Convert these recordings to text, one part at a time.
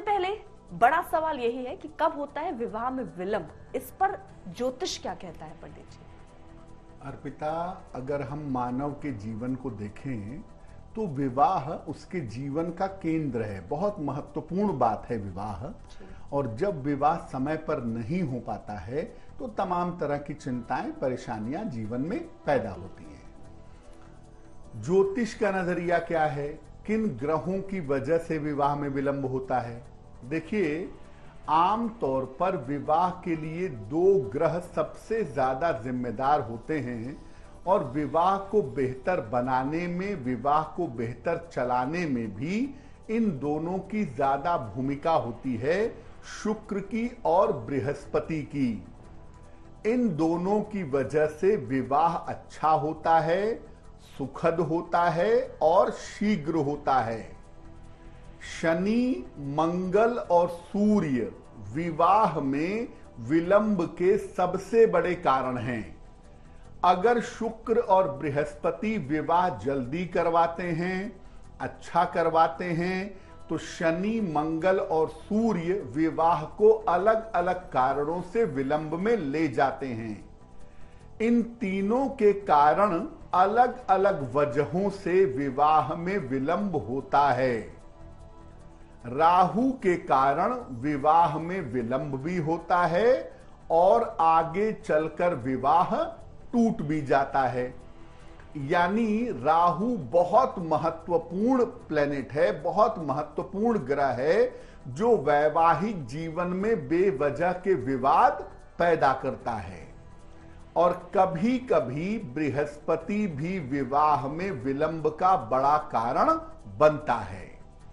पहले बड़ा सवाल यही है कि कब होता है विवाह में विलंब, इस पर ज्योतिष क्या कहता है पंडित जी? अर्पिता, अगर हम मानव के जीवन को देखें तो विवाह उसके जीवन का केंद्र है। बहुत महत्वपूर्ण बात है विवाह। और जब विवाह समय पर नहीं हो पाता है तो तमाम तरह की चिंताएं, परेशानियां जीवन में पैदा होती हैं। ज्योतिष का नजरिया क्या है? किन ग्रहों की वजह से विवाह में विलंब होता है? देखिए, आम तौर पर विवाह के लिए 2 ग्रह सबसे ज्यादा जिम्मेदार होते हैं और विवाह को बेहतर बनाने में, विवाह को बेहतर चलाने में भी इन दोनों की ज्यादा भूमिका होती है, शुक्र की और बृहस्पति की। इन दोनों की वजह से विवाह अच्छा होता है, सुखद होता है और शीघ्र होता है। शनि, मंगल और सूर्य विवाह में विलंब के सबसे बड़े कारण हैं। अगर शुक्र और बृहस्पति विवाह जल्दी करवाते हैं, अच्छा करवाते हैं, तो शनि, मंगल और सूर्य विवाह को अलग अलग कारणों से विलंब में ले जाते हैं। इन तीनों के कारण अलग अलग वजहों से विवाह में विलंब होता है। राहु के कारण विवाह में विलंब भी होता है और आगे चलकर विवाह टूट भी जाता है। यानी राहु बहुत महत्वपूर्ण प्लेनेट है, बहुत महत्वपूर्ण ग्रह है, जो वैवाहिक जीवन में बेवजह के विवाद पैदा करता है। और कभी कभी बृहस्पति भी विवाह में विलंब का बड़ा कारण बनता है।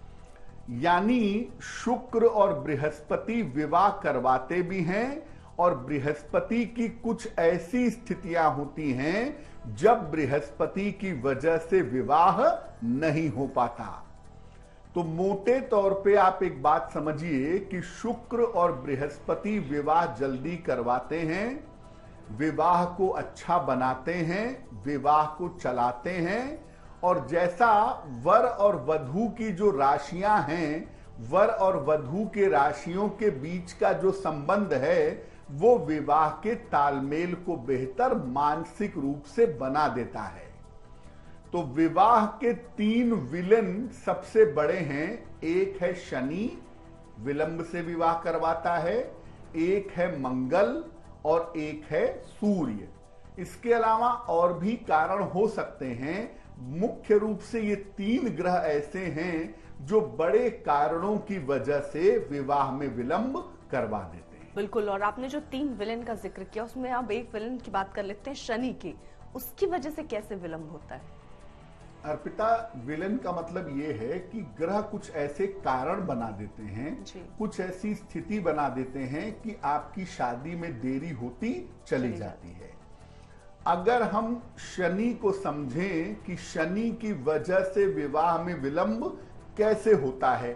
यानी शुक्र और बृहस्पति विवाह करवाते भी हैं और बृहस्पति की कुछ ऐसी स्थितियां होती हैं जब बृहस्पति की वजह से विवाह नहीं हो पाता। तो मोटे तौर पे आप एक बात समझिए कि शुक्र और बृहस्पति विवाह जल्दी करवाते हैं, विवाह को अच्छा बनाते हैं, विवाह को चलाते हैं। और जैसा वर और वधू की जो राशियां हैं, वर और वधू के राशियों के बीच का जो संबंध है, वो विवाह के तालमेल को बेहतर मानसिक रूप से बना देता है। तो विवाह के 3 विलेन सबसे बड़े हैं। एक है शनि, विलंब से विवाह करवाता है, एक है मंगल और एक है सूर्य। इसके अलावा और भी कारण हो सकते हैं। मुख्य रूप से ये 3 ग्रह ऐसे हैं जो बड़े कारणों की वजह से विवाह में विलंब करवा देते हैं। बिल्कुल। और आपने जो 3 विलेन का जिक्र किया, उसमें आप एक विलेन की बात कर लेते हैं, शनि की। उसकी वजह से कैसे विलंब होता है? अर्पिता, विलेन का मतलब ये है कि ग्रह कुछ ऐसे कारण बना देते हैं, कुछ ऐसी स्थिति बना देते हैं कि आपकी शादी में देरी होती चली जाती है। अगर हम शनि को समझें कि शनि की वजह से विवाह में विलंब कैसे होता है।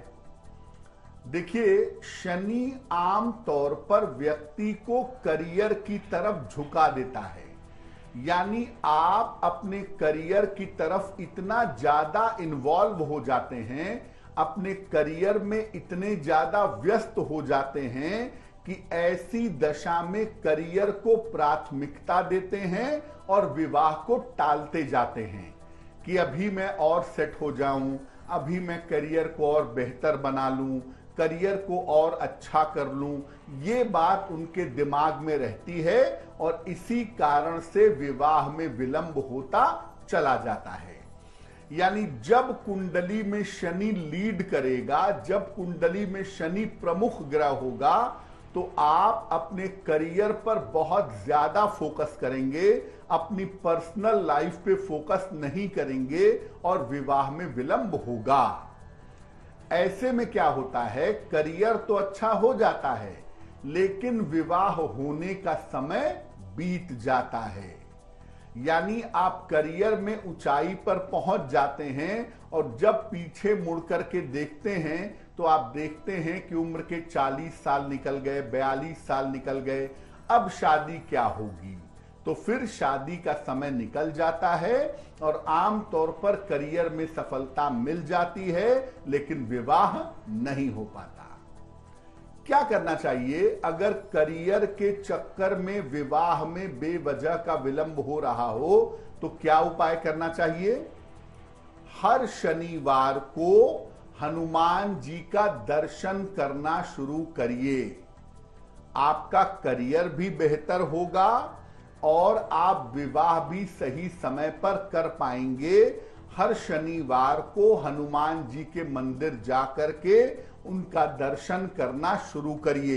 देखिए, शनि आम तौर पर व्यक्ति को करियर की तरफ झुका देता है। यानी आप अपने करियर की तरफ इतना ज्यादा इन्वॉल्व हो जाते हैं, अपने करियर में इतने ज्यादा व्यस्त हो जाते हैं कि ऐसी दशा में करियर को प्राथमिकता देते हैं और विवाह को टालते जाते हैं कि अभी मैं और सेट हो जाऊं, अभी मैं करियर को और बेहतर बना लूं, करियर को और अच्छा कर लूं। ये बात उनके दिमाग में रहती है और इसी कारण से विवाह में विलंब होता चला जाता है। यानी जब कुंडली में शनि लीड करेगा, जब कुंडली में शनि प्रमुख ग्रह होगा, तो आप अपने करियर पर बहुत ज्यादा फोकस करेंगे, अपनी पर्सनल लाइफ पे फोकस नहीं करेंगे और विवाह में विलंब होगा। ऐसे में क्या होता है, करियर तो अच्छा हो जाता है लेकिन विवाह होने का समय बीत जाता है। यानी आप करियर में ऊंचाई पर पहुंच जाते हैं और जब पीछे मुड़ करके देखते हैं तो आप देखते हैं कि उम्र के 40 साल निकल गए, 42 साल निकल गए, अब शादी क्या होगी। तो फिर शादी का समय निकल जाता है और आम तौर पर करियर में सफलता मिल जाती है लेकिन विवाह नहीं हो पाता। क्या करना चाहिए अगर करियर के चक्कर में विवाह में बेवजह का विलंब हो रहा हो, तो क्या उपाय करना चाहिए? हर शनिवार को हनुमान जी का दर्शन करना शुरू करिए। आपका करियर भी बेहतर होगा और आप विवाह भी सही समय पर कर पाएंगे। हर शनिवार को हनुमान जी के मंदिर जाकर के उनका दर्शन करना शुरू करिए।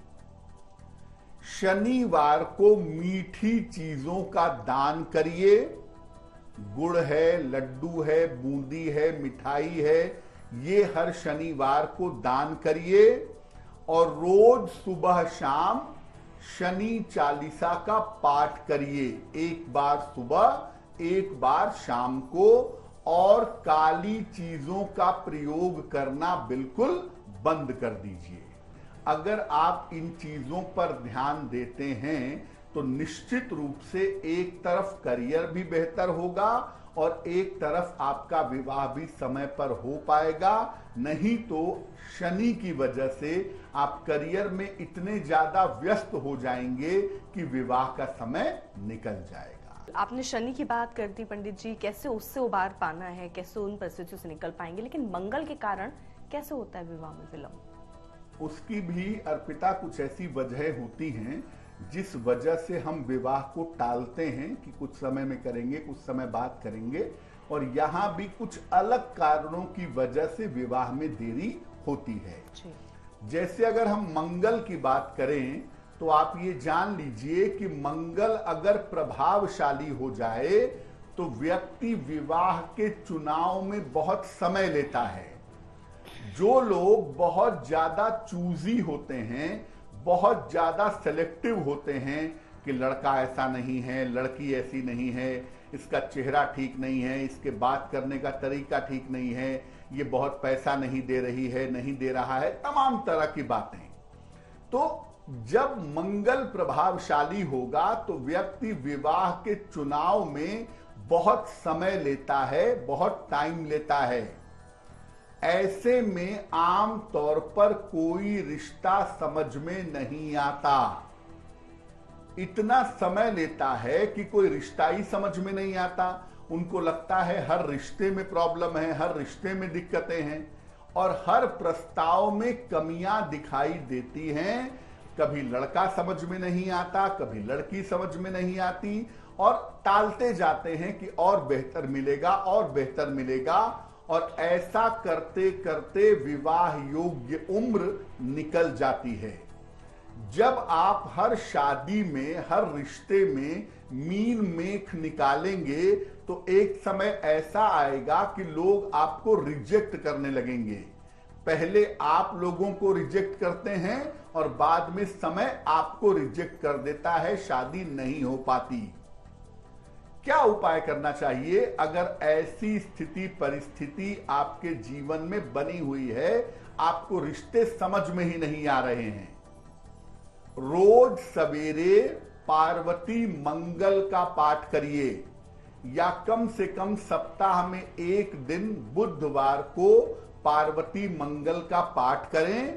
शनिवार को मीठी चीजों का दान करिए। गुड़ है, लड्डू है, बूंदी है, मिठाई है, ये हर शनिवार को दान करिए। और रोज सुबह शाम शनि चालीसा का पाठ करिए, एक बार सुबह एक बार शाम को। और काली चीजों का प्रयोग करना बिल्कुल बंद कर दीजिए। अगर आप इन चीजों पर ध्यान देते हैं तो निश्चित रूप से एक तरफ करियर भी बेहतर होगा और एक तरफ आपका विवाह भी समय पर हो पाएगा। नहीं तो शनि की वजह से आप करियर में इतने ज्यादा व्यस्त हो जाएंगे कि विवाह का समय निकल जाएगा। आपने शनि की बात कर दी पंडित जी, कैसे उससे उबार पाना है, कैसे उन परिस्थितियों से निकल पाएंगे, लेकिन मंगल के कारण कैसे होता है विवाह में विलंब? उसकी भी अर्पिता कुछ ऐसी वजह होती हैं जिस वजह से हम विवाह को टालते हैं कि कुछ समय में करेंगे, कुछ समय बाद करेंगे। और यहाँ भी कुछ अलग कारणों की वजह से विवाह में देरी होती है। जैसे अगर हम मंगल की बात करें तो आप ये जान लीजिए कि मंगल अगर प्रभावशाली हो जाए तो व्यक्ति विवाह के चुनाव में बहुत समय लेता है। जो लोग बहुत ज्यादा चूजी होते हैं, बहुत ज्यादा सेलेक्टिव होते हैं कि लड़का ऐसा नहीं है, लड़की ऐसी नहीं है, इसका चेहरा ठीक नहीं है, इसके बात करने का तरीका ठीक नहीं है, ये बहुत पैसा नहीं दे रही है, नहीं दे रहा है, तमाम तरह की बातें। तो जब मंगल प्रभावशाली होगा तो व्यक्ति विवाह के चुनाव में बहुत समय लेता है, बहुत टाइम लेता है। ऐसे में आम तौर पर कोई रिश्ता समझ में नहीं आता। इतना समय लेता है कि कोई रिश्ता ही समझ में नहीं आता। उनको लगता है हर रिश्ते में प्रॉब्लम है, हर रिश्ते में दिक्कतें हैं और हर प्रस्ताव में कमियां दिखाई देती हैं। कभी लड़का समझ में नहीं आता, कभी लड़की समझ में नहीं आती और टालते जाते हैं कि और बेहतर मिलेगा और बेहतर मिलेगा। और ऐसा करते करते विवाह योग्य उम्र निकल जाती है। जब आप हर शादी में, हर रिश्ते में मील मेख निकालेंगे तो एक समय ऐसा आएगा कि लोग आपको रिजेक्ट करने लगेंगे। पहले आप लोगों को रिजेक्ट करते हैं और बाद में समय आपको रिजेक्ट कर देता है, शादी नहीं हो पाती। क्या उपाय करना चाहिए अगर ऐसी स्थिति परिस्थिति आपके जीवन में बनी हुई है, आपको रिश्ते समझ में ही नहीं आ रहे हैं? रोज सवेरे पार्वती मंगल का पाठ करिए या कम से कम सप्ताह में एक दिन बुधवार को पार्वती मंगल का पाठ करें।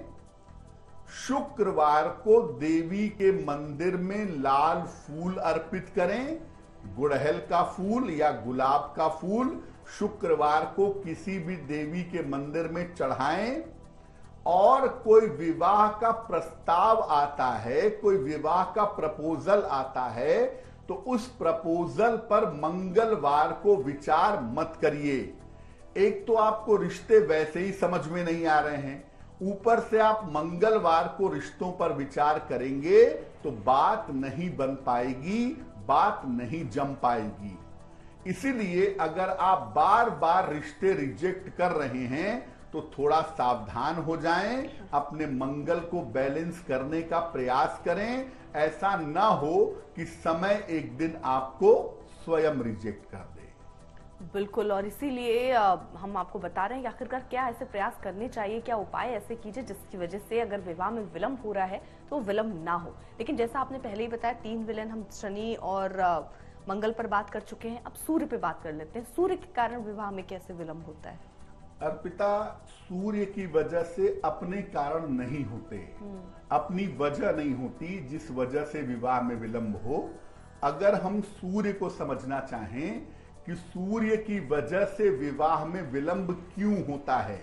शुक्रवार को देवी के मंदिर में लाल फूल अर्पित करें, गुड़हल का फूल या गुलाब का फूल शुक्रवार को किसी भी देवी के मंदिर में चढ़ाएं। और कोई विवाह का प्रस्ताव आता है, कोई विवाह का प्रपोजल आता है तो उस प्रपोजल पर मंगलवार को विचार मत करिए। एक तो आपको रिश्ते वैसे ही समझ में नहीं आ रहे हैं, ऊपर से आप मंगलवार को रिश्तों पर विचार करेंगे तो बात नहीं बन पाएगी, बात नहीं जम पाएगी। इसीलिए अगर आप बार बार रिश्ते रिजेक्ट कर रहे हैं तो थोड़ा सावधान हो जाएं, अपने मंगल को बैलेंस करने का प्रयास करें। ऐसा ना हो कि समय एक दिन आपको स्वयं रिजेक्ट कर दे। बिल्कुल, और इसीलिए हम आपको बता रहे हैं कि आखिरकार क्या ऐसे प्रयास करने चाहिए, क्या उपाय ऐसे कीजिए जिसकी वजह से अगर विवाह में विलंब हो रहा है तो विलंब ना हो। लेकिन जैसा आपने पहले ही बताया, 3 विलेन हम शनि और मंगल पर बात कर चुके हैं, अब सूर्य पे बात कर लेते हैं। सूर्य के कारण विवाह में कैसे विलंब होता है? अर्पिता, सूर्य की वजह से अपने कारण नहीं होते, अपनी वजह नहीं होती जिस वजह से विवाह में विलंब हो। अगर हम सूर्य को समझना चाहें कि सूर्य की वजह से विवाह में विलंब क्यों होता है,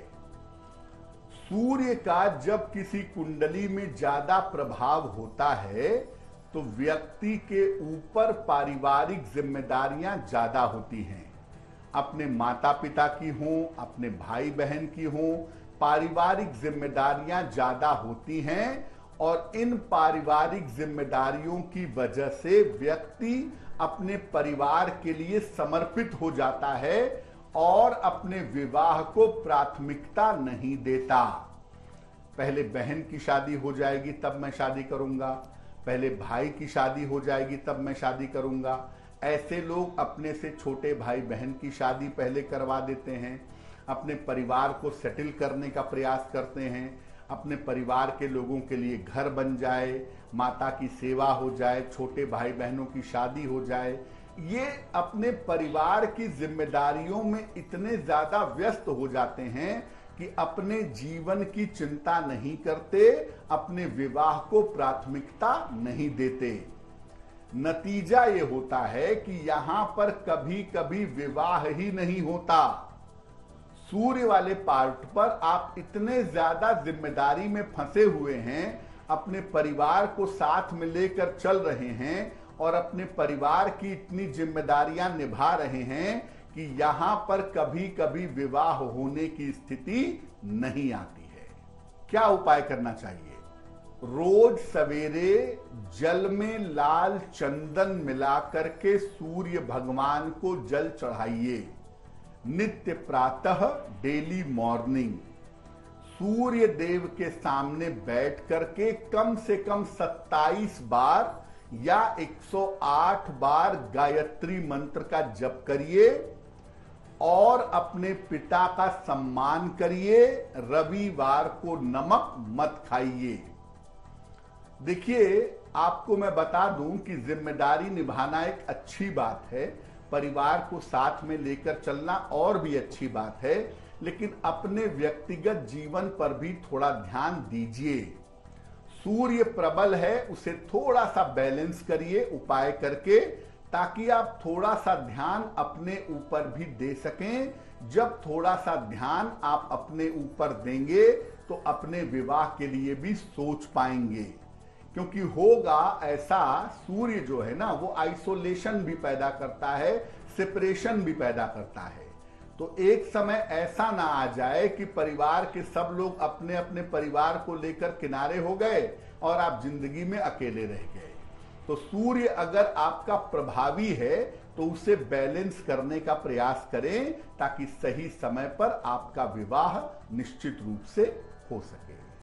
सूर्य का जब किसी कुंडली में ज्यादा प्रभाव होता है तो व्यक्ति के ऊपर पारिवारिक जिम्मेदारियां ज्यादा होती हैं। अपने माता पिता की हों, अपने भाई बहन की हों, पारिवारिक जिम्मेदारियां ज्यादा होती हैं और इन पारिवारिक जिम्मेदारियों की वजह से व्यक्ति अपने परिवार के लिए समर्पित हो जाता है और अपने विवाह को प्राथमिकता नहीं देता। पहले बहन की शादी हो जाएगी तब मैं शादी करूंगा, पहले भाई की शादी हो जाएगी तब मैं शादी करूंगा। ऐसे लोग अपने से छोटे भाई बहन की शादी पहले करवा देते हैं, अपने परिवार को सेटल करने का प्रयास करते हैं, अपने परिवार के लोगों के लिए घर बन जाए, माता की सेवा हो जाए, छोटे भाई बहनों की शादी हो जाए। ये अपने परिवार की जिम्मेदारियों में इतने ज्यादा व्यस्त हो जाते हैं कि अपने जीवन की चिंता नहीं करते, अपने विवाह को प्राथमिकता नहीं देते। नतीजा ये होता है कि यहां पर कभी कभी विवाह ही नहीं होता। सूर्य वाले पार्ट पर आप इतने ज्यादा जिम्मेदारी में फंसे हुए हैं, अपने परिवार को साथ में लेकर चल रहे हैं और अपने परिवार की इतनी जिम्मेदारियां निभा रहे हैं कि यहां पर कभी कभी विवाह होने की स्थिति नहीं आती है। क्या उपाय करना चाहिए? रोज सवेरे जल में लाल चंदन मिलाकर के सूर्य भगवान को जल चढ़ाइए। नित्य प्रातः, डेली मॉर्निंग, सूर्य देव के सामने बैठ करके कम से कम 27 बार या 108 बार गायत्री मंत्र का जप करिए और अपने पिता का सम्मान करिए। रविवार को नमक मत खाइए। देखिए, आपको मैं बता दूं कि जिम्मेदारी निभाना एक अच्छी बात है, परिवार को साथ में लेकर चलना और भी अच्छी बात है, लेकिन अपने व्यक्तिगत जीवन पर भी थोड़ा ध्यान दीजिए। सूर्य प्रबल है, उसे थोड़ा सा बैलेंस करिए उपाय करके, ताकि आप थोड़ा सा ध्यान अपने ऊपर भी दे सकें। जब थोड़ा सा ध्यान आप अपने ऊपर देंगे तो अपने विवाह के लिए भी सोच पाएंगे, क्योंकि होगा ऐसा, सूर्य जो है ना वो आइसोलेशन भी पैदा करता है, सेपरेशन भी पैदा करता है। तो एक समय ऐसा ना आ जाए कि परिवार के सब लोग अपने अपने परिवार को लेकर किनारे हो गए और आप जिंदगी में अकेले रह गए। तो सूर्य अगर आपका प्रभावी है तो उसे बैलेंस करने का प्रयास करें, ताकि सही समय पर आपका विवाह निश्चित रूप से हो सके।